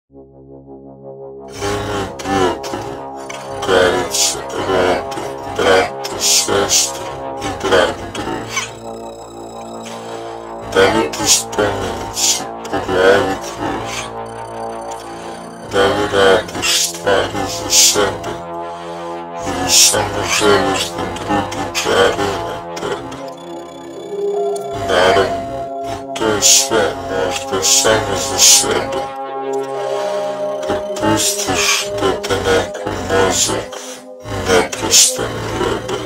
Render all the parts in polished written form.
Nemoj prijatelju, drugarice, robe, brate, sestro i dragi druže. Da li ti spomenici po glavi kruže? Da li radiš stvari za sebe ili samo želiš da drugi džaraju na tebe? Naravno, i to je sve, možda samo za sebe. Kad pustiš da te neko mozak neprestano jebe,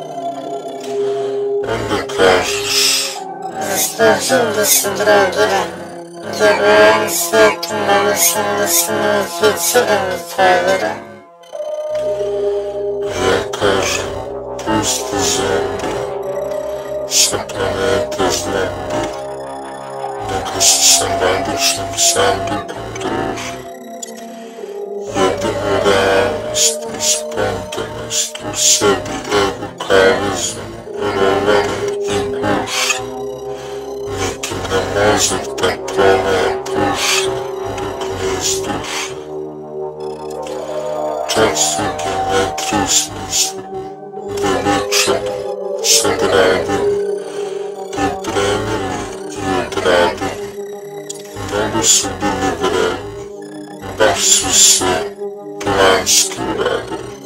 onda kažeš: Zaslužujem da se drogiram, jer u ovom svetu mogu sam da se modificiram i tragoviram. Ja kažem: pusti zombi, sa planete zombi, neka se sa magičnim sandukom druže. Jedinu realnost i spontanost u sebi ego kavezom rovane i guše. Nekim na mozak da promaja puše dok ne izduše. Čak su geometriju smisli veličani sa gradili, pripremili i odradili. Mnogo su bili vredni, baš su se planski uradili.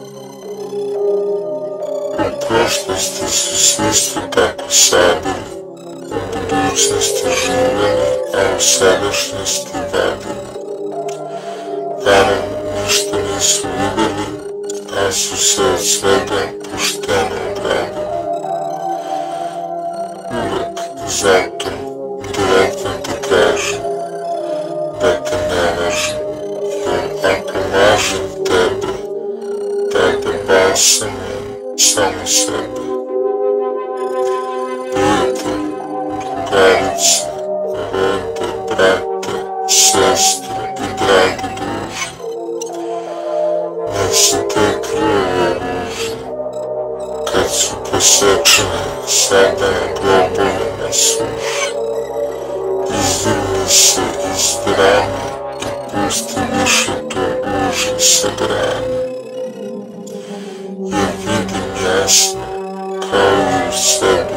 U prošlosti su se isto tako sabili, u budućnosti živeli, a u sadašnjosti vadili. Naravno, ništa nisu videli, a su se od svega pošteno odradili. Uvek zato direktno ti kažem da te ne lažem, jer ako lažem tebe, tada balsamujem samo sebe. Prijatelju, drugarice, robe, brate, sestro i dragi druže, nek se te krvave ruže, kad su posečene sada na globovima suše, izdivni se iz drame i pusti više to uže sa grane. Jer vidim jasno, kao i u sebi,